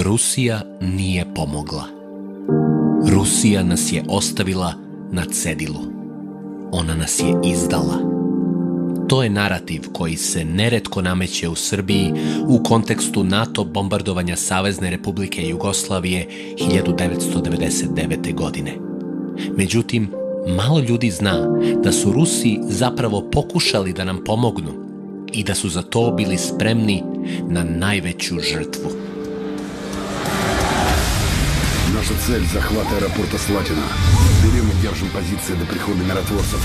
Rusija nije pomogla. Rusija nas je ostavila na cedilu. Ona nas je izdala. To je narativ koji se neretko nameće u Srbiji u kontekstu NATO bombardovanja Savezne Republike Jugoslavije 1999. godine. Međutim, malo ljudi zna da su Rusi zapravo pokušali da nam pomognu i da su za to bili spremni na najveću žrtvu. Наша цель – захват аэропорта Слатина. Берем и держим позиции до прихода миротворцев.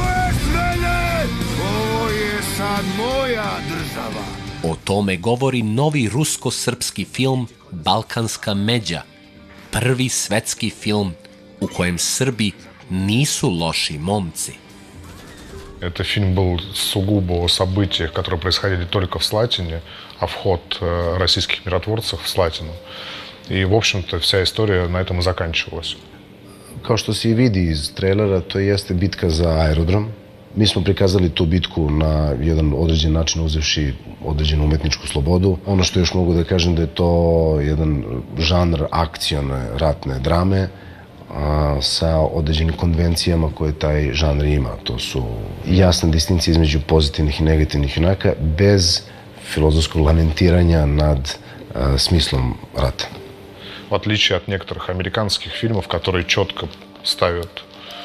O tome govori novi rusko-srpski film Balkanska međa, prvi svetski film u kojem Srbi nisu loši momci. Это фильм был сугубо о событиях, которые происходили только в Слатине, а вход российских миротворцев в Слатину. I, в общем-то, vsa istorija na этом i zakančилась. Kao što se i vidi iz trailera, to jeste bitka za aerodrom. Mi smo prikazali tu bitku na jedan određen način uzevši određenu umetničku slobodu. Ono što još mogu da kažem da je to jedan žanr akcione ratne drame sa određenim konvencijama koje taj žanr ima. To su jasna distinkcija između pozitivnih i negativnih junaka bez filozofskog lamentiranja nad smislom rata. В отличие от некоторых американских фильмов, которые четко ставят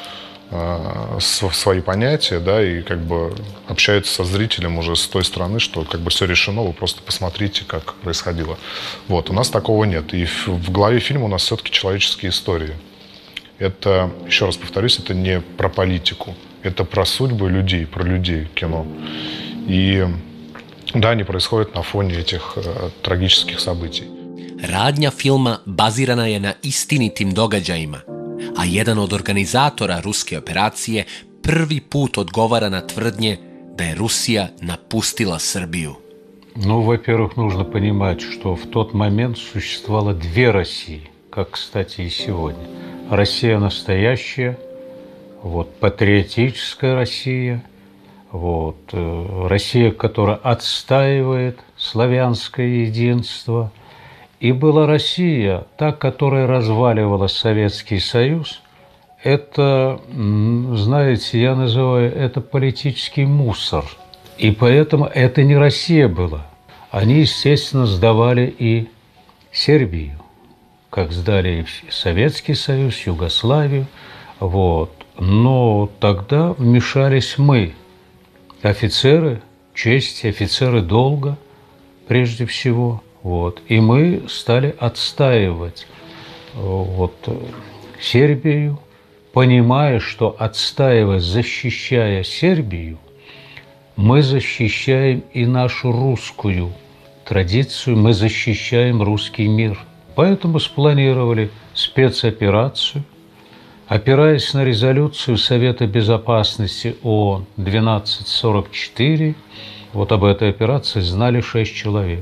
свои понятия, да, и как бы общаются со зрителем уже с той стороны, что как бы все решено, вы просто посмотрите, как происходило. Вот, у нас такого нет. И в главе фильма у нас все-таки человеческие истории. Это, еще раз повторюсь, это не про политику, это про судьбы людей, про людей кино. И да, они происходят на фоне этих трагических событий. Radnja filma bazirana je na istinitim događajima, a jedan od organizatora ruske operacije prvi put odgovara na tvrdnje da je Rusija napustila Srbiju. Ну, во-первых, нужно понимать, что в тот момент существовало две России, как, кстати, и сегодня. Россия настоящая, вот, патриотическая Россия, вот, Россия, которая отстаивает славянское единство. И была Россия, та, которая разваливала Советский Союз. Это, знаете, я называю это политический мусор. И поэтому это не Россия была. Они, естественно, сдавали и Сербию, как сдали и Советский Союз, Югославию. Вот. Но тогда вмешались мы, офицеры чести, офицеры долга, прежде всего. Вот. И мы стали отстаивать вот, Сербию, понимая, что отстаивая, защищая Сербию, мы защищаем и нашу русскую традицию, мы защищаем русский мир. Поэтому спланировали спецоперацию, опираясь на резолюцию Совета Безопасности ООН 1244. Вот об этой операции знали 6 человек.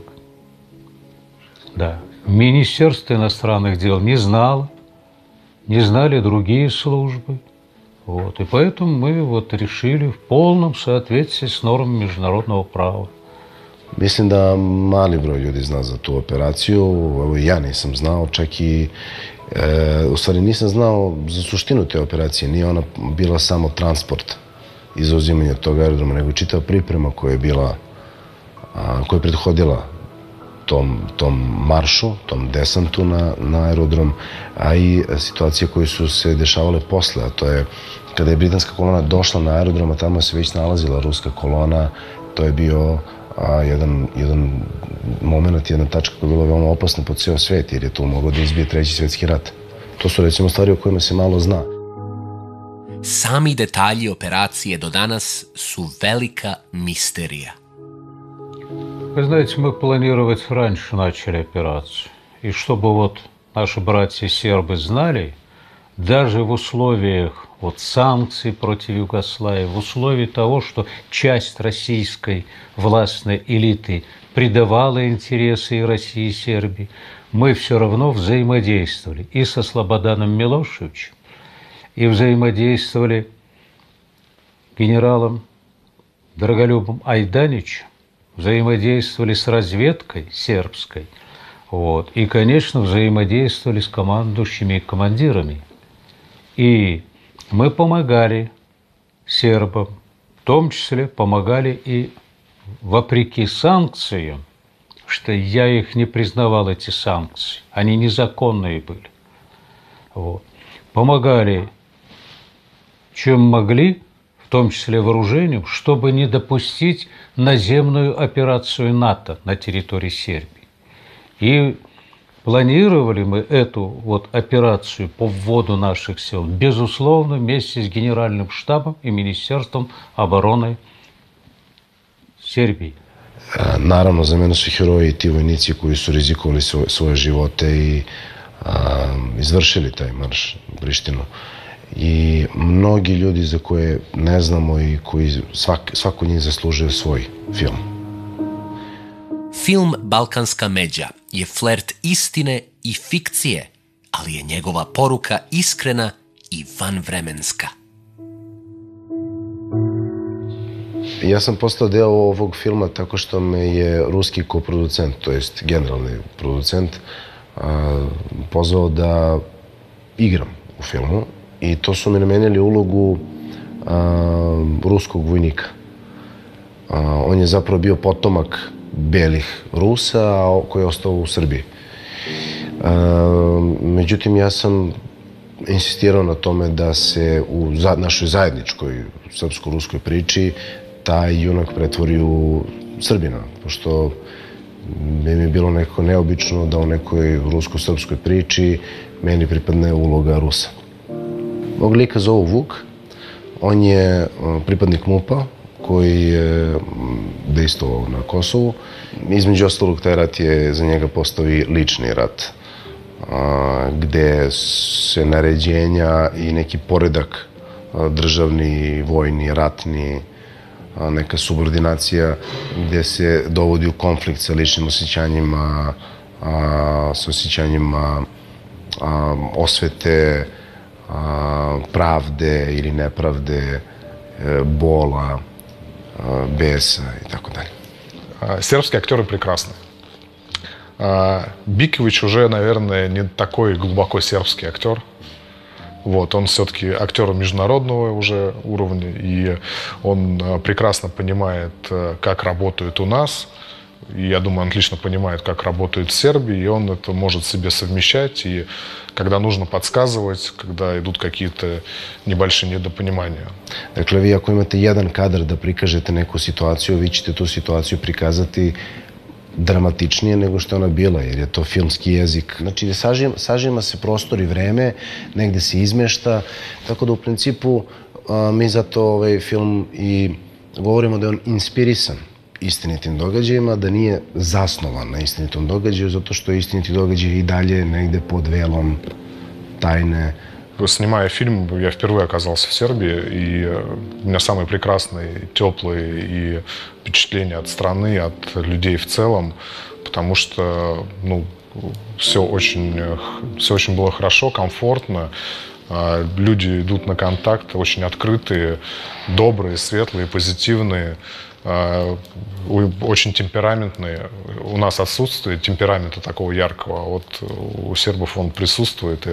Да. Министерство иностранных дел не знало, не знали другие службы. Вот. И поэтому мы вот решили в полном соответствии с нормами международного права. Mislim da mali broj ljudi zna za tu operaciju, evo ja nisam znao, čak i u stvari nisam znao za suštinu te operacije, nije ona bila samo transport i zauzimanje tog aerodroma, nego čitava priprema koja je bila, koja je prethodila tom maršu, tom desantu na aerodrom, a i situacije koje su se dešavale posle, a to je kada je britanska kolona došla na aerodrom, a tamo se već nalazila ruska kolona, to je bio jedan moment, jedna tačka koja je bila veoma opasna po ceo svet, jer je to moglo da izbije Treći svjetski rat. To su recimo stvari o kojima se malo zna. Sami detalji operacije do danas su velika misterija. Вы знаете, мы планировать раньше начали операцию. И чтобы вот наши братья-сербы знали, даже в условиях вот санкций против Югославии, в условиях того, что часть российской властной элиты предавала интересы и России, и Сербии, мы все равно взаимодействовали и со Слободаном Милошевичем, и взаимодействовали генералом Драголюбом Айданичем, взаимодействовали с разведкой сербской, Вот. И, конечно, взаимодействовали с командующими и командирами. И мы помогали сербам, в том числе помогали и вопреки санкциям, что я их не признавал, эти санкции, они незаконные были. Вот. Помогали, чем могли, в том числе вооружением, чтобы не допустить наземную операцию НАТО на территории Сербии. И планировали мы эту вот операцию по вводу наших сил, безусловно, вместе с Генеральным штабом и Министерством обороны Сербии. Naravno, za mene su heroji ti vojnici koji su rizikovali svoje živote i izvršili taj marš u Prištinu. I mnogi ljudi za koje ne znamo i koji svako od njih zaslužuje svoj film. Film Balkanska međa je flert istine i fikcije, ali je njegova poruka iskrena i vanvremenska. Ja sam postao deo ovog filma tako što me je ruski koproducent, to jest generalni producent, pozvao da igram u filmu i to su mi namenili ulogu ruskog vojnika. On je zapravo bio potomak belih Rusa koji je ostao u Srbiji. Međutim, ja sam insistirao na tome da se u našoj zajedničkoj srpsko-ruskoj priči taj junak pretvori u Srbina, pošto mi je bilo nekako neobično da u nekoj rusko-srpskoj priči meni pripadne uloga Rusa. Ovog lika zovu Vuk, on je pripadnik MUP-a koji je dejstvovao na Kosovu. Između ostalog, taj rat je za njega postao i lični rat, gde se naređenja i neki poredak državni, vojni, ratni, neka subordinacija gde se dovodi u konflikt sa ličnim osjećanjima, sa osjećanjima osvete, pravde ili nepravde, бола, беса и так далее. Сербские актеры прекрасны. Бикович уже, наверное, не такой глубоко сербский актер. Вот, он все-таки актер международного уже уровня, и он прекрасно понимает, как работают у нас. И я думаю, он отлично понимает, как работает в Сербии, и он это может себе совмещать, и когда нужно подсказывать, когда идут какие-то небольшие недопонимания. Dakle, vi ako imate jedan kadar da prikažete neku situaciju, vi ćete tu situaciju prikazati dramatičnije nego što je ona bila, jer je to filmski jezik. Znači, sažima se prostor i vreme, negde se izmešta, tako da u principu mi zato ovaj film i govorimo da je on inspirisan istinitim događajima, da nije zasnovan na istinitom događaju, zato što istiniti događaj i dalje negde pod velom tajne. Снимая фильм, я впервые оказался в Сербии, и у меня самые прекрасные, теплые и впечатления от страны, от людей в целом, потому что все очень было хорошо, комфортно. Люди идут на контакт, очень открытые, добрые, светлые, позитивные, очень темпераментные. У нас отсутствует темперамента такого яркого, а вот у сербов он присутствует, и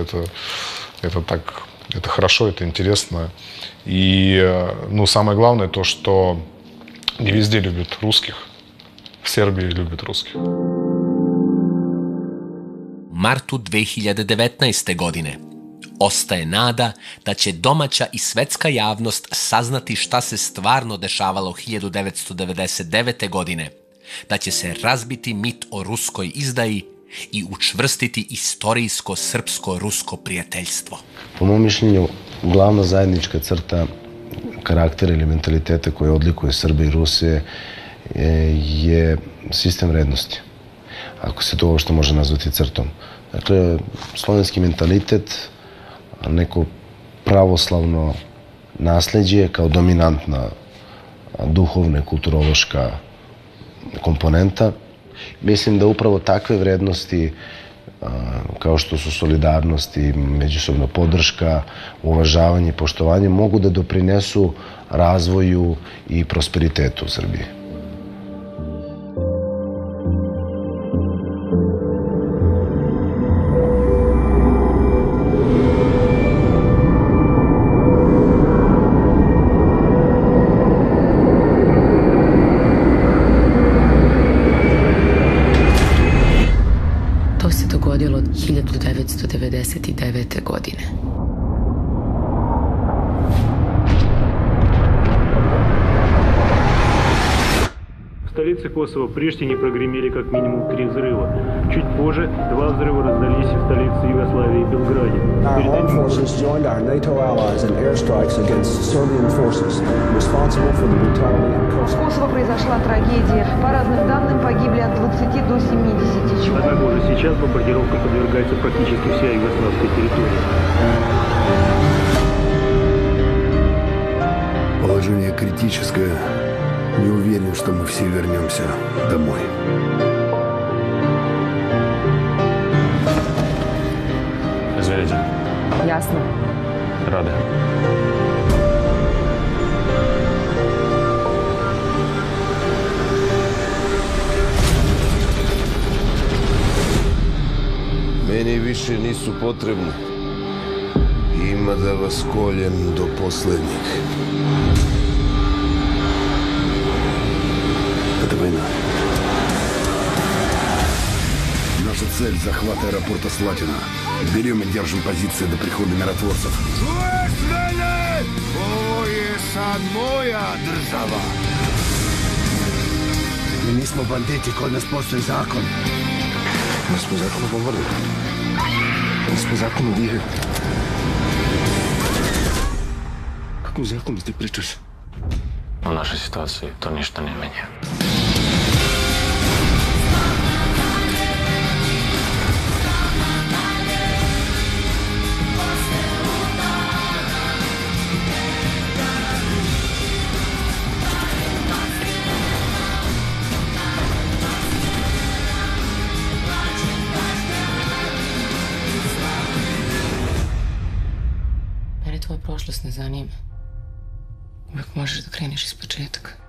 это хорошо, это интересно. И самое главное то, что не везде любят русских, в Сербии любят русских. Martu 2019. godine ostaje nada da će domaća i svetska javnost saznati šta se stvarno dešavalo 1999. godine, da će se razbiti mit o ruskoj izdaji i učvrstiti istorijsko srpsko-rusko prijateljstvo. Po mom mišljenju, glavna zajednička crta karaktera ili mentaliteta koja odlikuje Srbe i Ruse je sistem vrednosti, ako se to uopšte može nazvati crtom. Dakle, slovenski mentalitet, neko pravoslavno nasleđe kao dominantna duhovna i kulturološka komponenta. Mislim da upravo takve vrednosti, kao što su solidarnost i međusobna podrška, uvažavanje i poštovanje, mogu da doprinesu razvoju i prosperitetu u Srbiji. 1999. godine. В столице Косово Приштине прогремели как минимум 3 взрыва. Чуть позже 2 взрыва раздались в столице Югославии Белграде. Our armed forces joined our NATO allies in airstrikes against Serbian forces, responsible for the brutality in Kosovo. В Косово произошла трагедия. По разным данным, погибли от 20 до 70 человек. Однако уже сейчас бомбардировкам подвергается практически вся югославская территория. Положение критическое. Не уверен, что мы все вернемся домой. Извините. Ясно. Рады. Meni više nisu potrebni. Ima da vas koljem do poslednjeg. Это война. Наша цель — захват аэропорта Слатина. Берем и держим позиции до прихода миротворцев. Čuješ mene? Ovo je sad moja država. Mi nismo banditi, kod nas postoji zakon. Mi smo zakon govorili. Mi smo zakon ubijaju. Kako zakon ti pričaš? U našoj situaciji to ništa ne menja. Mene tvoja prošlost ne zanima. Uvijek možeš da kreneš iz početka.